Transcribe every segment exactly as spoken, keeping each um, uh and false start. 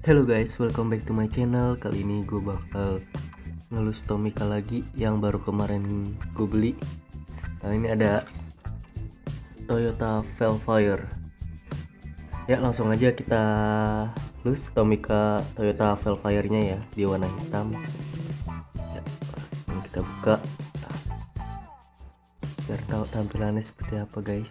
Hello guys, welcome back to my channel. Kali ini gue bakal ngelus Tomica lagi yang baru kemarin gue beli. Nah ini ada Toyota Velfire. Ya langsung aja kita lus Tomica Toyota Velfire nya ya, di warna hitam ya. Ini kita buka biar tahu tampilannya seperti apa guys.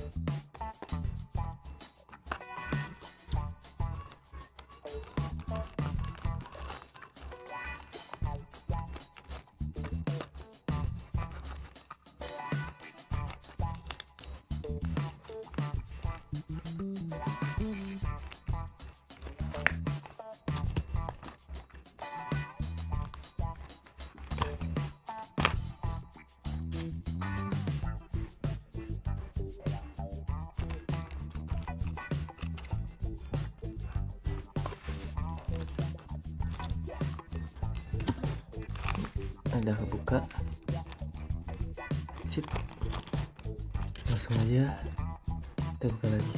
Ada kebuka, sip, langsung aja kita buka lagi.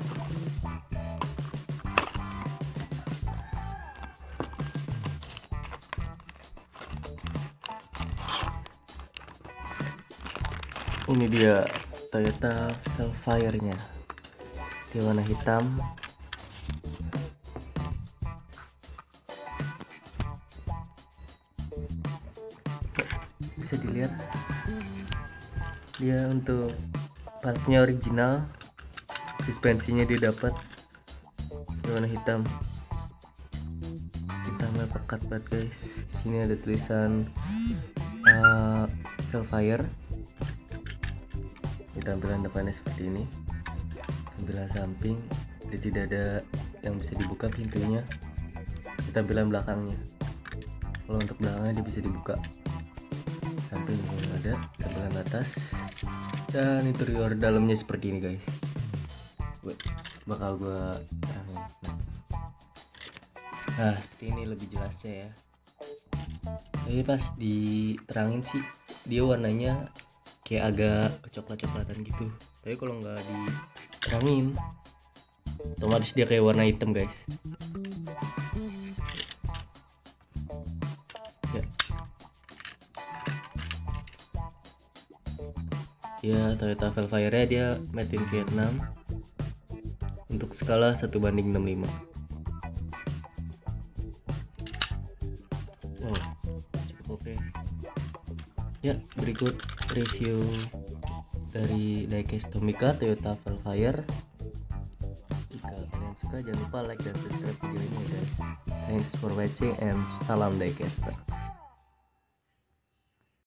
Ini dia Toyota Velfire nya di warna hitam. Bisa dilihat dia untuk partnya original, suspensinya dia dapat warna hitam, hitamnya pekat banget guys. Sini ada tulisan uh, Velfire. Di tampilan depannya seperti ini, tampilan samping dia tidak ada yang bisa dibuka pintunya. Di tampilan belakangnya, kalau untuk belakangnya dia bisa dibuka. Samping juga ada tampilan atas, dan interior dalamnya seperti ini guys. Bakal gua terangin. Nah seperti ini lebih jelasnya ya. Tapi pas diterangin sih dia warnanya kayak agak kecoklat-coklatan gitu. Tapi kalau nggak diterangin otomatis dia kayak warna hitam guys. Ya. Ya, Toyota Velfire nya dia made in Vietnam untuk skala satu banding enam puluh lima. Wow, cukup oke. Ya, berikut review dari diecast Tomica Toyota Velfire. Jika kalian suka jangan lupa like dan subscribe video ini guys. Thanks for watching and salam diecaster.